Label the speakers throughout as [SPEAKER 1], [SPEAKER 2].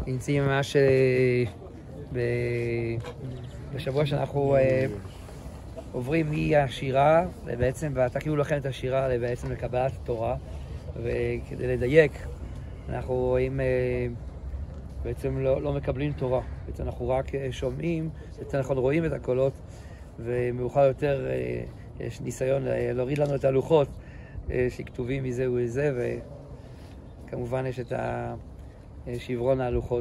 [SPEAKER 1] נמצאים ממש בשבוע שאנחנו עוברים מהשירה, ובעצם ותקריאו לכם את השירה בעצם לקבלת התורה, וכדי לדייק אנחנו רואים בעצם לא מקבלים תורה, בעצם אנחנו רק שומעים, בעצם אנחנו רואים את הקולות, ומאוחר יותר יש ניסיון להוריד לנו את הלוחות שכתובים מזה וזה, וכמובן יש את שברון ההלוחות.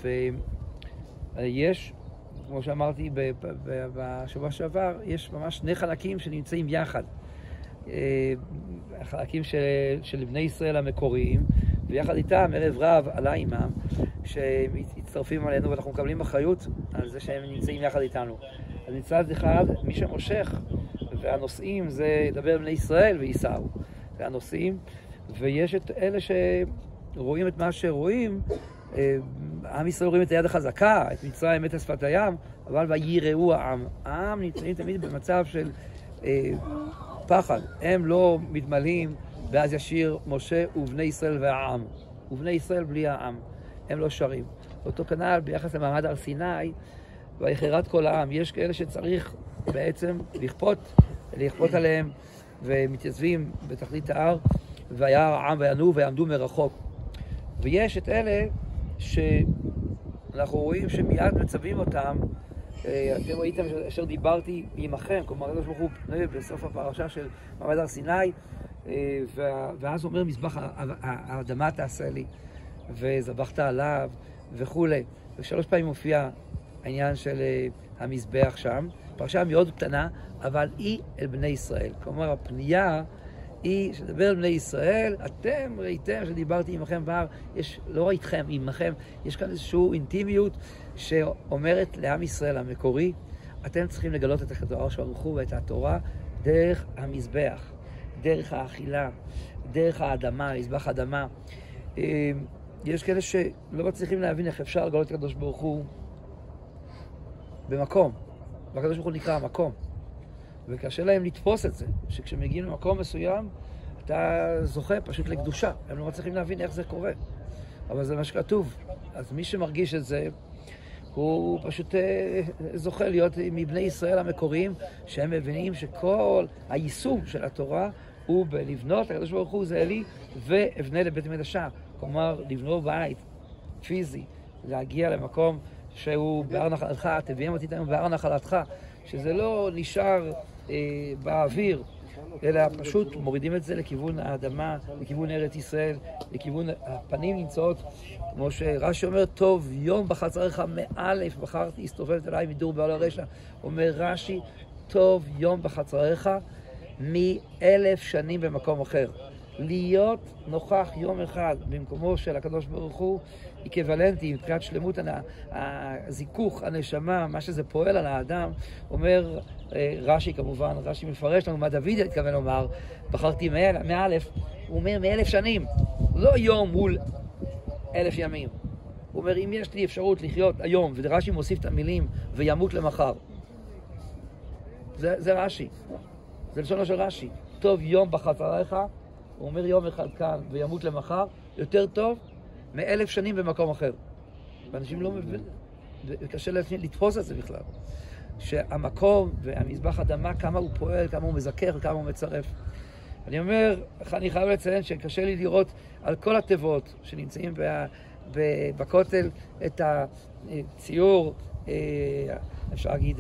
[SPEAKER 1] ויש, כמו שאמרתי בשבוע שעבר, יש ממש שני חלקים שנמצאים יחד. החלקים של בני ישראל המקוריים, ויחד איתם ערב רב עלה עימם, שמצטרפים עלינו, ואנחנו מקבלים אחריות על זה שהם נמצאים יחד איתנו. אז מצד אחד, מי שמושך, והנושאים זה לדבר בני ישראל וייסעו. זה הנושאים, ויש את אלה שרואים את מה שרואים, עם ישראל רואים את היד החזקה, את מצרים, את שפת הים, אבל ויראו העם. העם נמצאים תמיד במצב של פחד. הם לא מתמלאים, ואז ישיר משה ובני ישראל והעם. ובני ישראל בלי העם. הם לא שרים. אותו כנ"ל ביחס למעמד הר סיני, ויחרת כל העם. יש כאלה שצריך בעצם לכפות עליהם, ומתייצבים בתחתית ההר, והיה העם ויענו ויעמדו מרחוק. ויש את אלה שאנחנו רואים שמיד מצווים אותם. אתם ראיתם אשר דיברתי עמכם, כלומר הקדוש ברוך הוא בסוף הפרשה של מעמד הר סיני, ואז אומר מזבח האדמה תעשה לי, וזבחת עליו וכולי. ושלוש פעמים מופיע העניין של המזבח שם, פרשה מאוד קטנה, אבל היא אל בני ישראל. כלומר הפנייה היא שדבר על בני ישראל, אתם ראיתם שדיברתי עמכם בהר, לא ראיתכם עמכם, יש כאן איזושהי אינטימיות שאומרת לעם ישראל המקורי, אתם צריכים לגלות את התורה שברוך ואת התורה דרך המזבח, דרך האכילה, דרך האדמה, מזבח האדמה. יש כאלה שלא מצליחים להבין איך אפשר לגלות את הקדוש ברוך הוא במקום, והקדוש ברוך הוא נקרא המקום. וקשה להם לתפוס את זה, שכשמגיעים למקום מסוים, אתה זוכה פשוט לקדושה. הם לא מצליחים להבין איך זה קורה. אבל זה מה שכתוב. אז מי שמרגיש את זה, הוא פשוט זוכה להיות מבני ישראל המקוריים, שהם מבינים שכל היישום של התורה הוא בלבנות, הקדוש ברוך הוא זה אלי, ואבנה לבית מקדשה. כלומר, לבנות בית פיזי, להגיע למקום שהוא בהר נחלתך, תביאים אותי איתנו בהר נחלתך, שזה לא נשאר באוויר, אלא פשוט מורידים את זה לכיוון האדמה, לכיוון ארץ ישראל, לכיוון הפנים נמצאות, כמו שרש"י אומר, טוב יום בחצריך מאלף בחרתי, הסתובבת אליי מדור בעול הרשע. אומר רש"י, טוב יום בחצריך מ1000 שנים במקום אחר. להיות נוכח יום אחד במקומו של הקדוש ברוך הוא אקוויוולנטי מבחינת שלמות הזיכוך, הנשמה, מה שזה פועל על האדם. אומר רש"י, כמובן, רש"י מפרש לנו מה דוד התכוון לומר, בחרתי מאלף, הוא אומר 1000 שנים, לא יום מול 1000 ימים. הוא אומר, אם יש לי אפשרות לחיות היום, ורש"י מוסיף את המילים וימות למחר, זה רש"י, זה לשונו של רש"י. טוב יום בחצריך, הוא אומר יום אחד כאן וימות למחר, יותר טוב מ1000 שנים במקום אחר. ואנשים לא מבינים, וקשה לתפוס את זה בכלל. שהמקום והמזבח אדמה, כמה הוא פועל, כמה הוא מזכר, כמה הוא מצרף. אני אומר, אני חייב לציין שקשה לי לראות על כל התיבות שנמצאים בכותל את הציור, אפשר להגיד,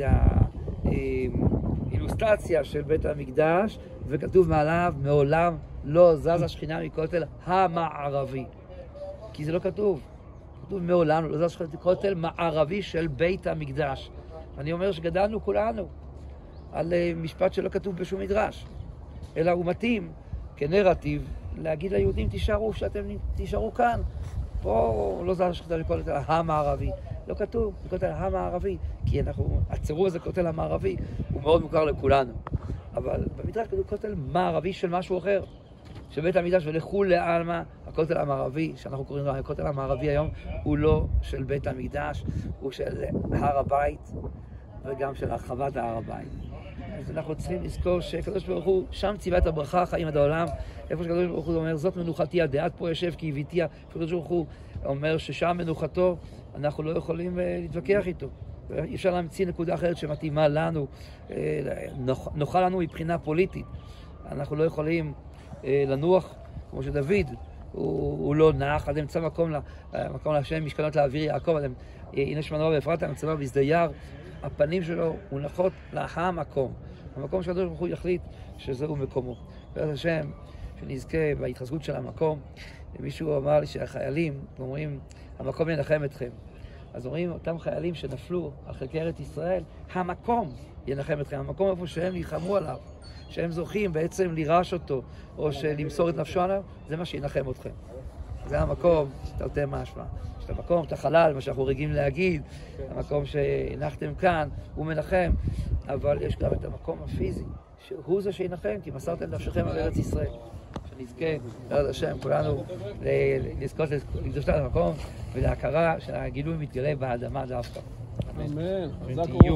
[SPEAKER 1] האילוסטרציה של בית המקדש, וכתוב מעליו, מעולם לא זז השכינה מכותל המערבי. כי זה לא כתוב. כתוב מעולם לא זז השכינה מכותל מערבי של בית המקדש. אני אומר שגדלנו כולנו על משפט שלא כתוב בשום מדרש, אלא הוא מתאים כנרטיב להגיד ליהודים, תישארו, שאתם תישארו כאן. פה לא זז השכינה מכותל המערבי. לא כתוב מכותל המערבי, כי הצירוף הזה כותל המערבי הוא מאוד מוכר לכולנו. אבל במדרש כתוב כותל מערבי של משהו אחר, של בית המקדש, ולכו לעלמא, הכותל המערבי, שאנחנו קוראים לו הכותל המערבי היום, הוא לא של בית המקדש, הוא של הר הבית, וגם של הרחבת הר הבית. אז אנחנו צריכים לזכור שקדוש ברוך הוא, שם ציווה את הברכה, חיים עד העולם. איפה שקדוש ברוך הוא אומר, זאת מנוחתי, עד פה יושב כי הביתי. קדוש ברוך הוא אומר ששם מנוחתו, אנחנו לא יכולים להתווכח איתו. אי אפשר להמציא נקודה אחרת שמתאימה לנו, נוחה לנו מבחינה פוליטית. אנחנו לא יכולים לנוח, כמו שדוד, הוא לא נח, אז נמצא מקום להשם משכנות לאוויר יעקב, הנה שמנוע ואפרתה, נמצא בשדה יער, הפנים שלו מונחות לאחר המקום. המקום שהקדוש ברוך הוא יחליט שזהו מקומו. בעזרת השם, שנזכה בהתחזקות של המקום. מישהו אמר לי שהחיילים אומרים, המקום ינחם אתכם. אז אומרים, אותם חיילים שנפלו על חלקי ארץ ישראל, המקום ינחם אתכם, המקום איפה שהם נלחמו עליו, שהם זוכים בעצם לירש אותו, או למסור את נפשו עליו, זה מה שינחם אתכם. זה המקום, תרתי משמע. יש את המקום, את החלל, מה שאנחנו רגילים להגיד, המקום שהנחתם כאן, הוא מנחם, אבל יש גם את המקום הפיזי, שהוא זה שינחם, כי מסרתם נפשכם על ארץ ישראל. שנזכה, בעזרת השם, כולנו לזכות לקדושת המקום ולהכרה שהגילוי מתגלה באדמה דווקא.
[SPEAKER 2] אמן.